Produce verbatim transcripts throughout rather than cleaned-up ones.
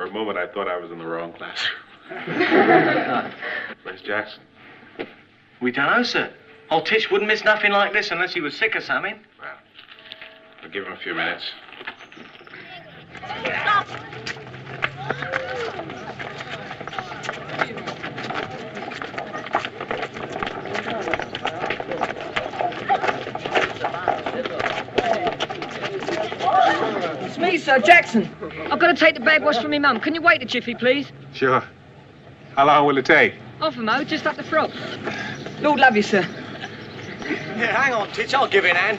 a moment, I thought I was in the wrong classroom. Where's Jackson? We don't know, sir. Old Tish wouldn't miss nothing like this unless he was sick or something. Well, I'll give him a few minutes. It's me, Sir Jackson. I've got to take the bag wash from my mum. Can you wait a jiffy, please? Sure. How long will it take? Half a mo, just up the frog. Lord love you, sir. Yeah, hang on, Titch, I'll give it a hand.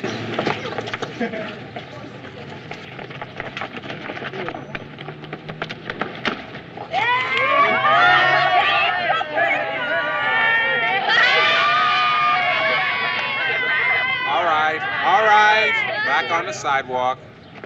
All right, all right. Back on the sidewalk.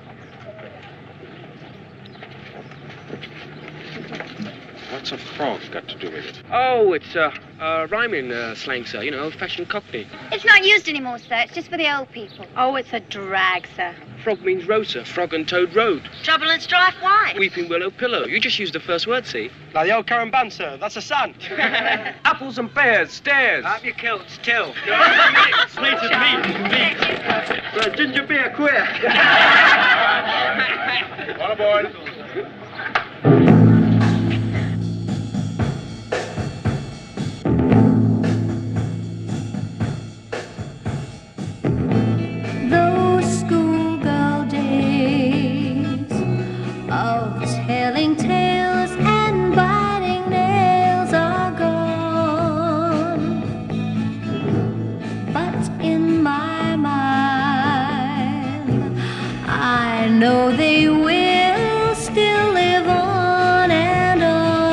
What's a frog got to do with it? Oh, it's uh, uh, rhyming uh, slang, sir. You know, old-fashioned cockney. It's not used anymore, sir. It's just for the old people. Oh, it's a drag, sir. Frog means road, sir. Frog and Toad Road. Trouble and strife, why? Weeping willow pillow. You just used the first word, see? Like the old currant bun, sir. That's a sun. Apples and pears, stairs. Up your kilts, till. Slated meat. For a ginger beer, queer. On aboard. Those schoolgirl days of telling tales and biting nails are gone, but in my mind I know they will still live on and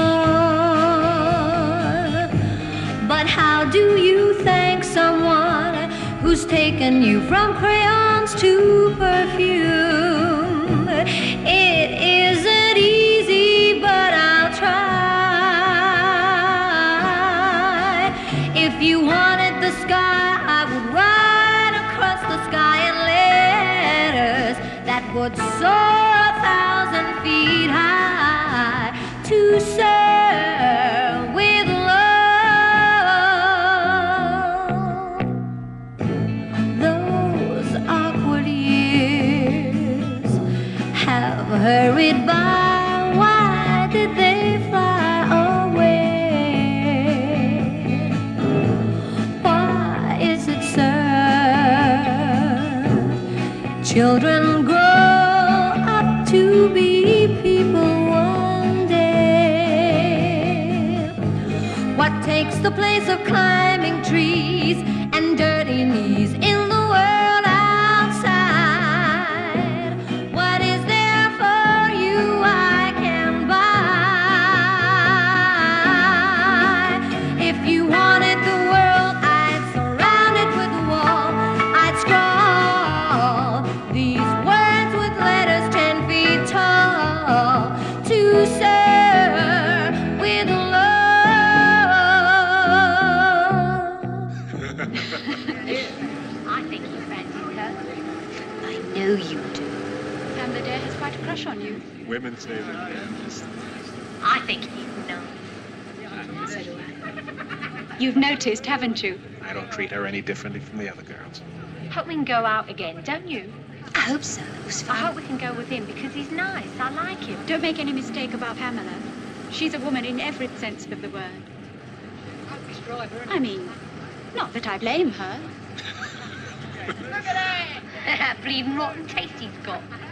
on. But how do you thank someone who's taken you from crayons to perfume? It isn't easy, but I'll try. If you wanted the sky, I would ride across the sky in letters that would soar a thousand feet high to serve with love. Those awkward years have hurried by. Why did they fly away? Why is it, sir, children grow up to be people one day? What takes the place of climbing trees and dirty knees in the world outside? What is there for you I can buy? If you wanted the world, I'd surround it with a wall. I'd scrawl these words with letters ten feet tall to serve with love. I think you fancy her. I know you do. And the dear has quite a crush on you. Women say that. I think you know. So do I. You've noticed, haven't you? I don't treat her any differently from the other girls. Hope we can go out again, don't you? I hope so. It was I hope we can go with him because he's nice. I like him. Don't make any mistake about Pamela. She's a woman in every sense of the word. I mean, not that I blame her. Look at that! Bleeding rotten taste he's got.